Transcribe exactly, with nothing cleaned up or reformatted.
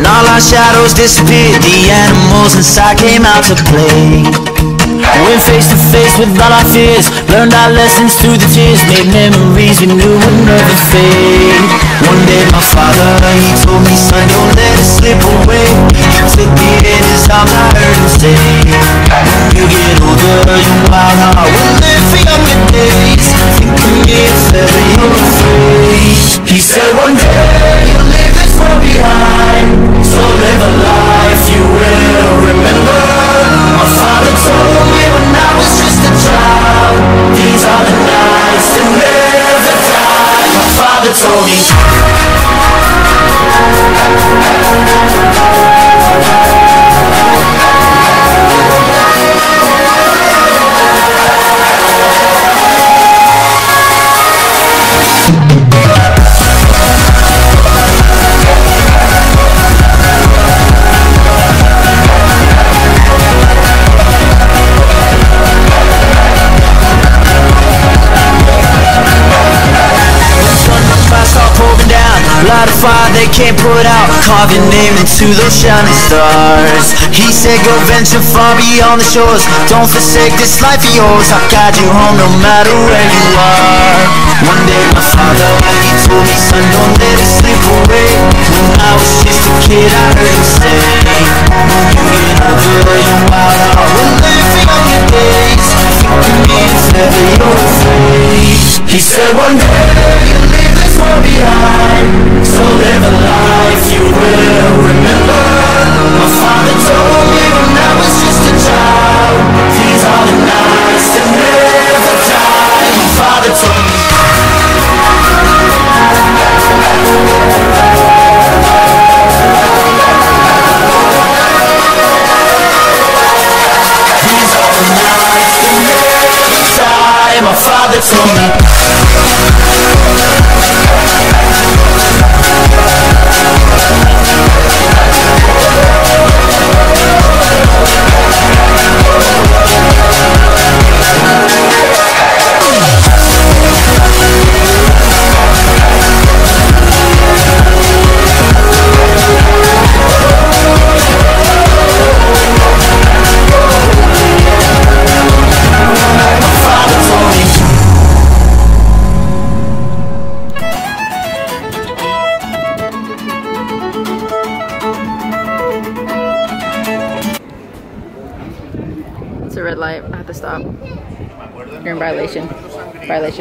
all our shadows disappeared, the animals inside came out to play. Went face to face with all our fears, learned our lessons through the tears, made memories we knew would never fade. One day my father, he told me, son, don't let it slip away. He took me in his arms, I heard him say, when you get older, your wild heart will live for younger days. Think of me if ever you're afraid. He said one day you'll leave this world behind, so live a life you will remember. My father told me when I was just a child, these are the nights that never die. My father told me. Light a fire they can't put out, carve your name into those shining stars. He said go venture far beyond the shores, don't forsake this life of yours. I'll guide you home no matter where you are. One day my father, he told me, son, don't let it slip away. When I was just a kid I heard him say, when you get older your wild heart will live for younger days. Think of me if ever you're afraid. He said one day you'll leave this world behind, so live a life you will remember. My father told me when I was just a child, these are the nights that never die. My father told me. These are the nights that never die. My father told me. It's a red light. I have to stop. You're in violation. Violation.